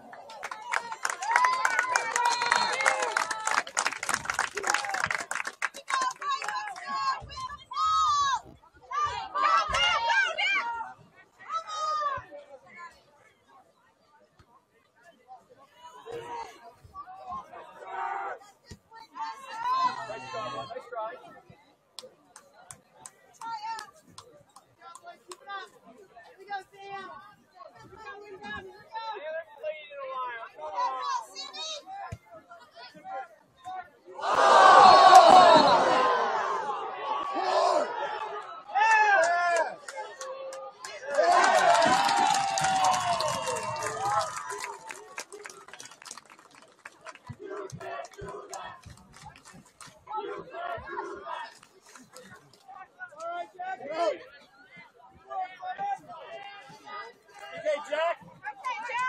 [SPEAKER 2] Okay, Jack. Okay, Jack.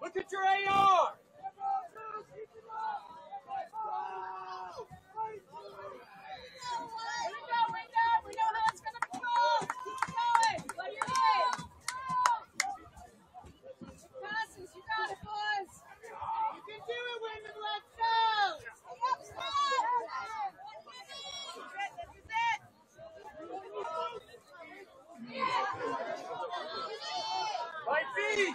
[SPEAKER 2] Look at your A R. Right feet.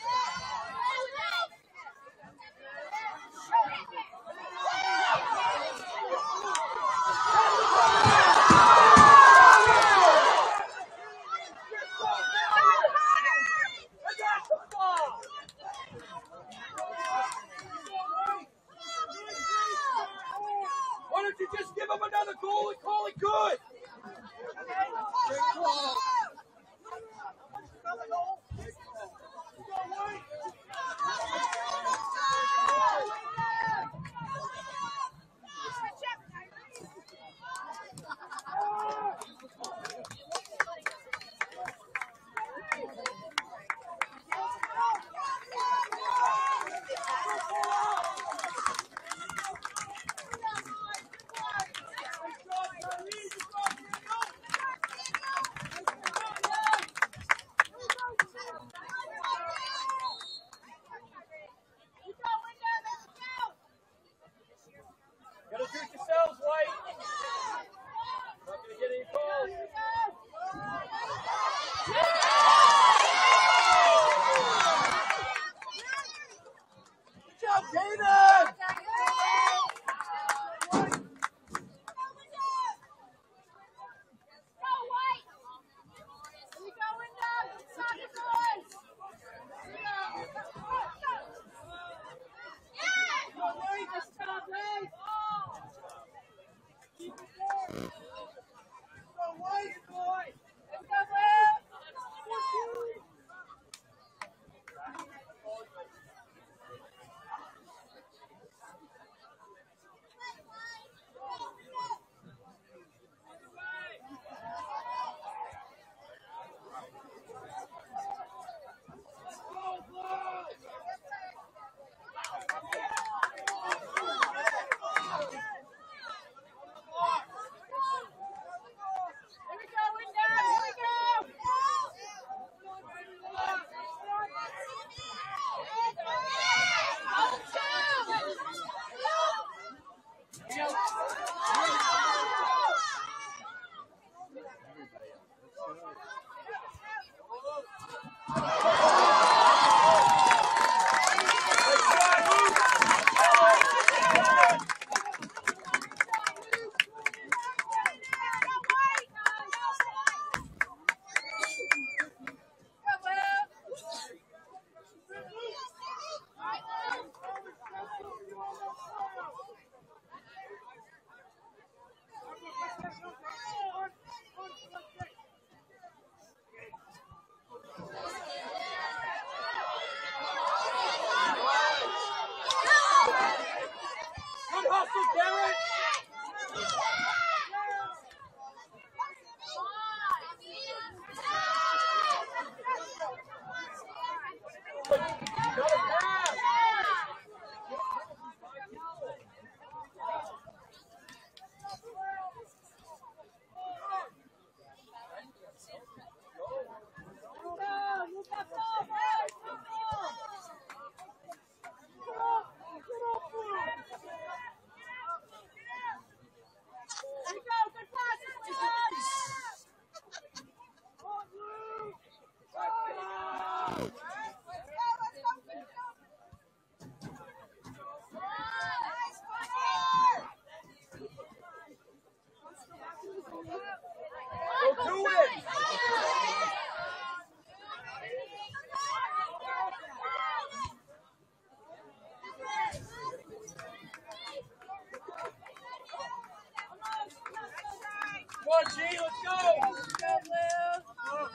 [SPEAKER 2] Why don't you just give him another goal and call it good? Gotta do it yourselves, White. Not gonna get any calls. Good job, David! Good hustle, Garrett! Got a pass! Go do it! Come on, G, let's go! Let's go, Lou!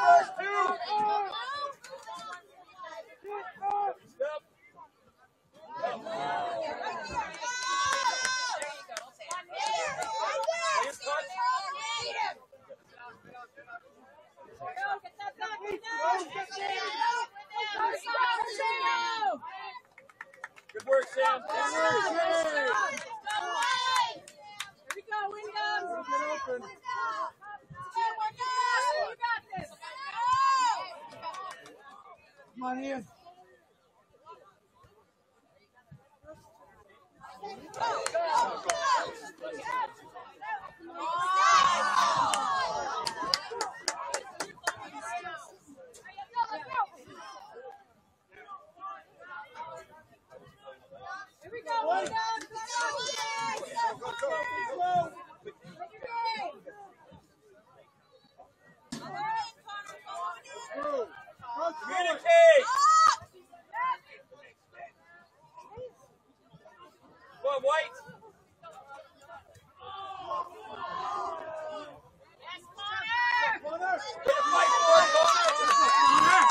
[SPEAKER 2] Good work, Sam. Good work, Sam.
[SPEAKER 5] Here we go, Windham.
[SPEAKER 2] Get open.
[SPEAKER 5] You got this.
[SPEAKER 2] Come on, Ian.
[SPEAKER 5] Here we go, Windham.
[SPEAKER 2] Go, go, go. Communicate. Come on, White. Get a fight for it, Connor.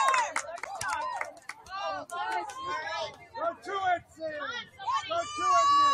[SPEAKER 3] Go to it, Sam. Go to it, Nick.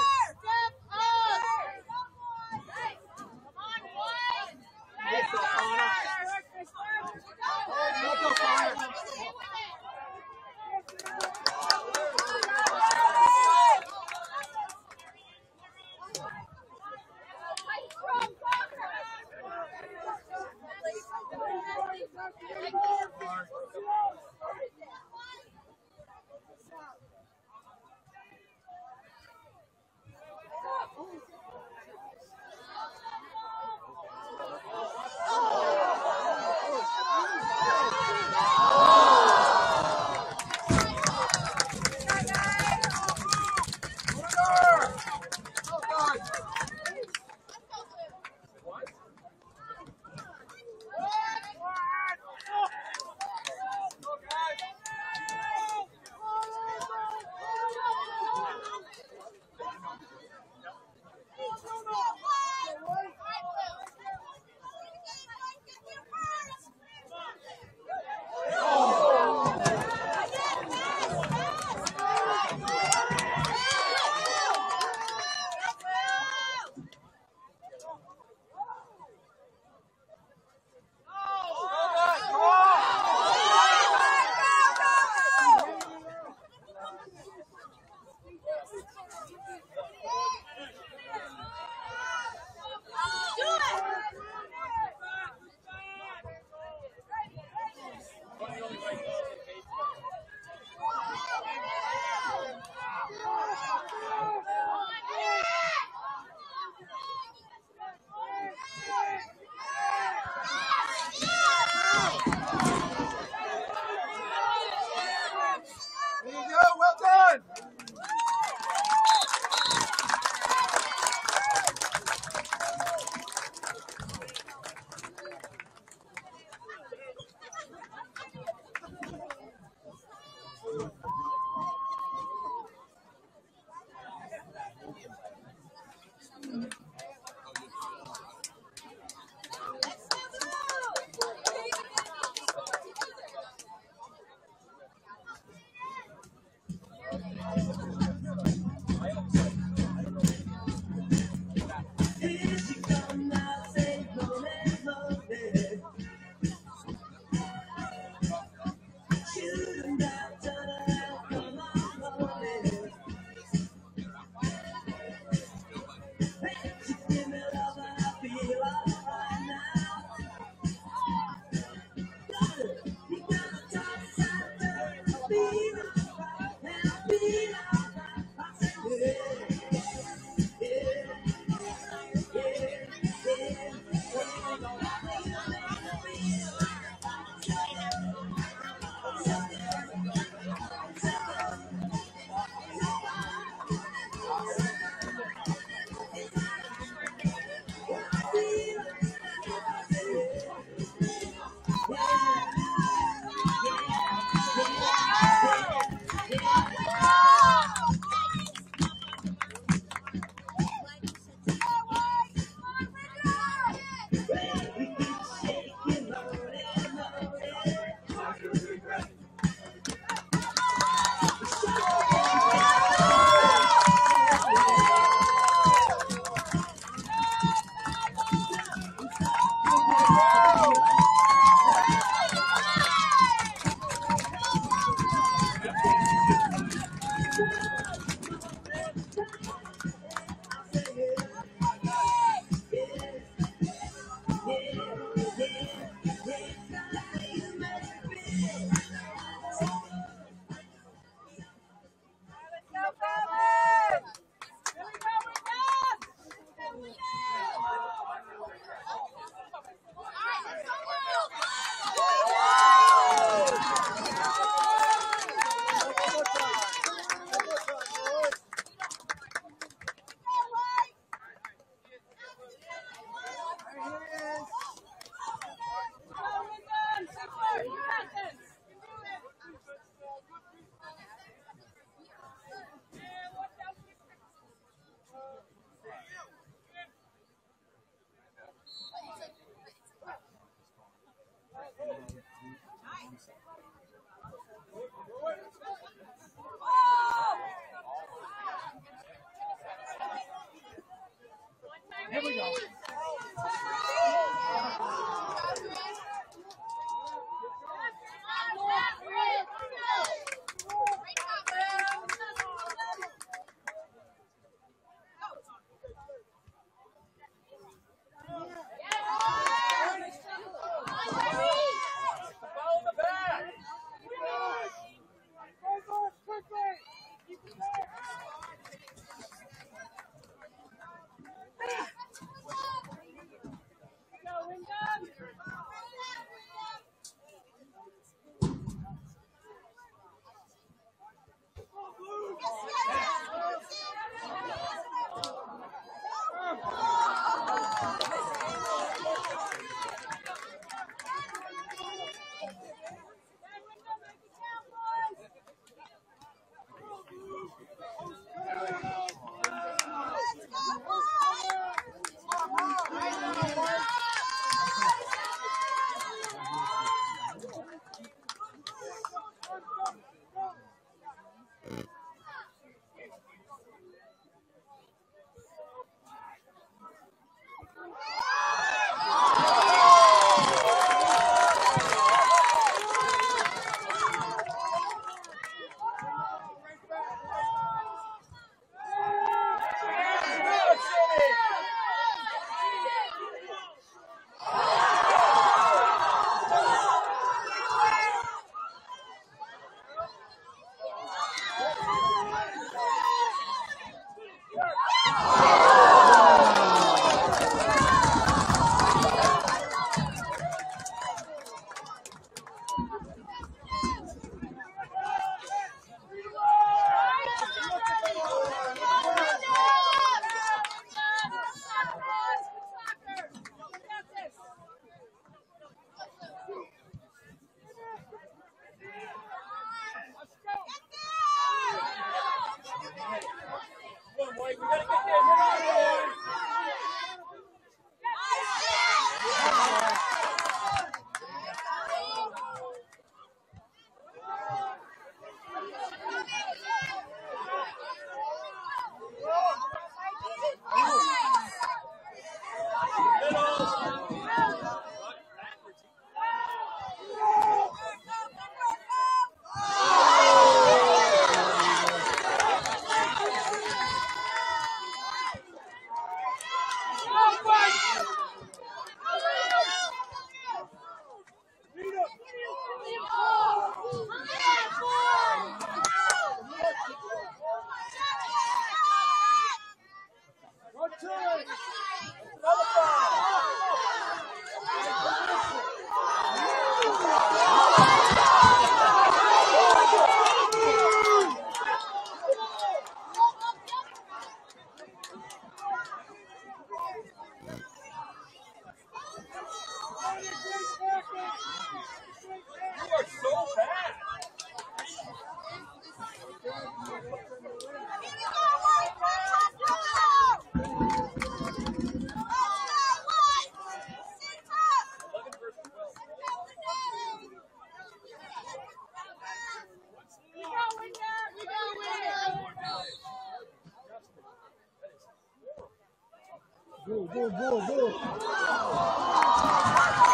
[SPEAKER 1] Go, go, go, go.